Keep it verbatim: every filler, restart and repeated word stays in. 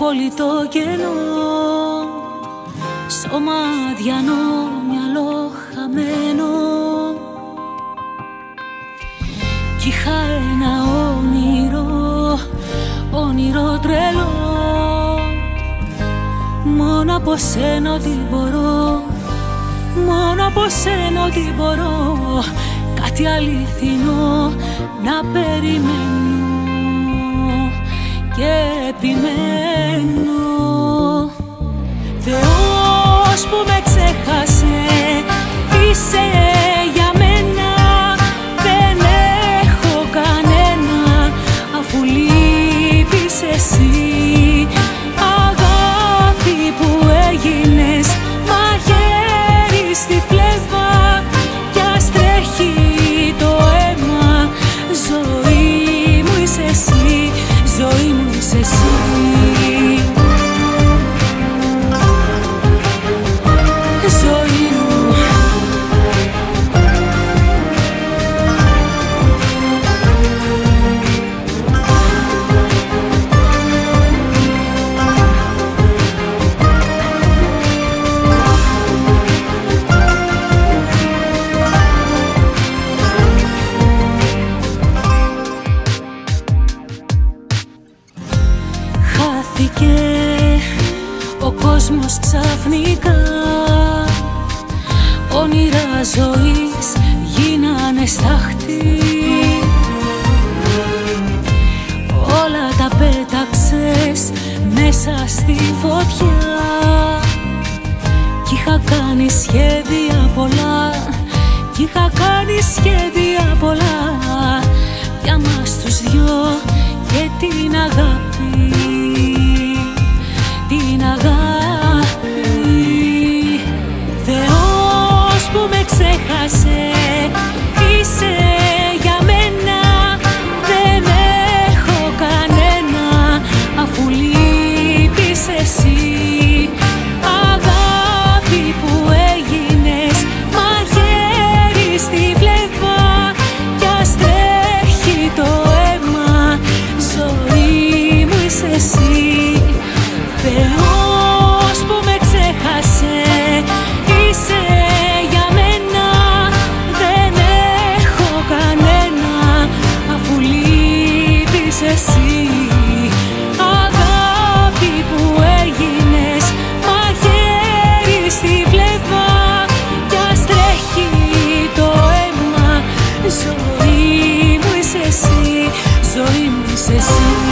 πόλη το κενό, σώμα αδιανό, μυαλό χαμένο. Κι είχα ένα όνειρο, όνειρο τρελό, μόνο από σένα ό,τι μπορώ, μόνο από σένα ό,τι μπορώ, κάτι αληθινό να περιμένω και επιμένω. Θεός που με ξέχασε, είσαι για μένα, δεν έχω κανένα αφού λείπεις εσύ. Αγάπη που έγινες μαχαίρι στη φλέβα κι ας τρέχει το αίμα, ζωή μου είσαι εσύ, ζωή μου είσαι εσύ. Χάθηκε ο κόσμος ξαφνικά, όνειρα ζωής γίνανε στάχτη. Όλα τα πέταξες μέσα στη φωτιά κι είχα κάνει σχέδια πολλά, κι είχα κάνει σχέδια πολλά για μας τους δυο και την αγάπη, την αγάπη. Θεός που με ξέχασε, είσαι για μένα, δεν έχω κανένα αφού λείπεις εσύ. Αγάπη που έγινες μαχαίρι στη φλέβα κι ας τρέχει το αίμα, ζωή μου είσαι εσύ. Θεός που με ξέχασε, είσαι για μένα, δεν έχω κανένα αφού λείπεις εσύ. Αγάπη που έγινες μαχαίρι στη φλέβα κι ας τρέχει το αίμα, ζωή μου είσαι εσύ, ζωή μου είσαι εσύ.